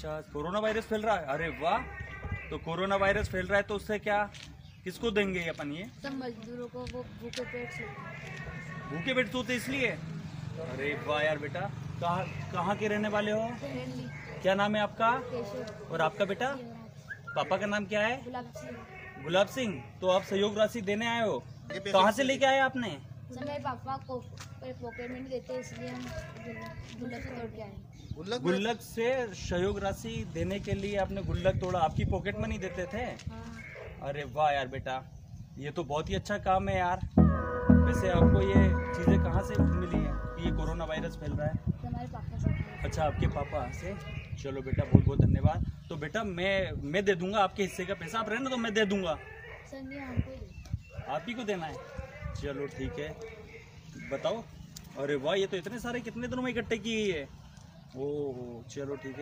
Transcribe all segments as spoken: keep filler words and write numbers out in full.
अच्छा, corona virus फैल रहा है, अरे वाह। तो कोरोना वायरस फैल रहा है तो उससे क्या, किसको देंगे अपन ये? सब मजदूरों को, वो भूखे पेट से। भूखे पेट सोते इसलिए? अरे वाह यार बेटा। कहाँ कहाँ के रहने वाले हो? क्या नाम है आपका? केशव। और आपका बेटा? पापा का नाम क्या है? गुलाब सिंह। गुलाब सिंह। तो आप सहयोग राशि देने आए हो, कहाँ से लेके आए आपने? सर मेरे पापा को पॉकेट में नहीं देते, इसलिए हम गुल्लक से तोड़ के आए। गुल्लक से सहयोग राशि देने के लिए आपने गुल्लक तोड़ा, आपकी पॉकेट में नहीं देते थे? हाँ। अरे वाह यार बेटा, ये तो बहुत ही अच्छा काम है यार। वैसे आपको ये चीज़ें कहाँ से मिली है कि ये कोरोना वायरस फैल रहा है? हमारे पापा से। अच्छा, आपके पापा से। चलो बेटा, बहुत बहुत धन्यवाद। तो बेटा मैं मैं दे दूंगा आपके हिस्से का पैसा, आप रहना तो मैं दे दूंगा। सर नहीं, हमको आप ही को देना है? चलो ठीक है, बताओ। अरे वाह, ये तो इतने सारे कितने दिनों में इकट्ठे की है? ओह चलो ठीक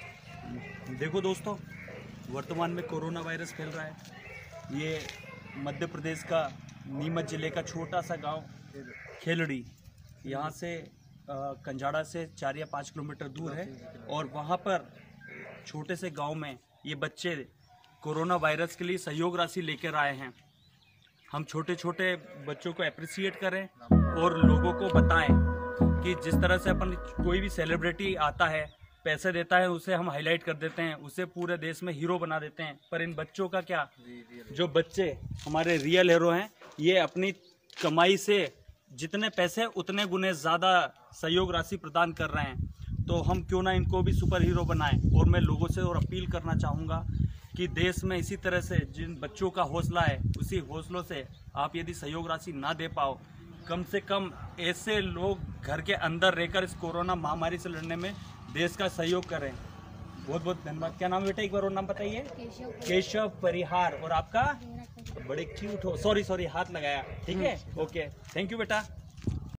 है। देखो दोस्तों, वर्तमान में कोरोना वायरस फैल रहा है। ये मध्य प्रदेश का नीमच जिले का छोटा सा गांव खेलड़ी, यहाँ से अ, कंजाड़ा से चार या पाँच किलोमीटर दूर है। और वहाँ पर छोटे से गांव में ये बच्चे कोरोना वायरस के लिए सहयोग राशि लेकर आए हैं। हम छोटे छोटे बच्चों को अप्रिसिएट करें और लोगों को बताएं कि जिस तरह से अपन कोई भी सेलिब्रिटी आता है, पैसे देता है, उसे हम हाईलाइट कर देते हैं, उसे पूरे देश में हीरो बना देते हैं। पर इन बच्चों का क्या, जो बच्चे हमारे रियल हीरो हैं, ये अपनी कमाई से जितने पैसे उतने गुने ज़्यादा सहयोग राशि प्रदान कर रहे हैं। तो हम क्यों ना इनको भी सुपर हीरो बनाएं। और मैं लोगों से और अपील करना चाहूँगा कि देश में इसी तरह से जिन बच्चों का हौसला है, उसी हौसलों से आप यदि सहयोग राशि ना दे पाओ, कम से कम ऐसे लोग घर के अंदर रहकर इस कोरोना महामारी से लड़ने में देश का सहयोग करें। बहुत बहुत धन्यवाद। क्या नाम है बेटा, एक बार और नाम बताइए? केशव। केशव परिहार। और आपका? बड़े क्यूट हो। सॉरी सॉरी, हाथ लगाया। ठीक है, ओके, थैंक यू बेटा।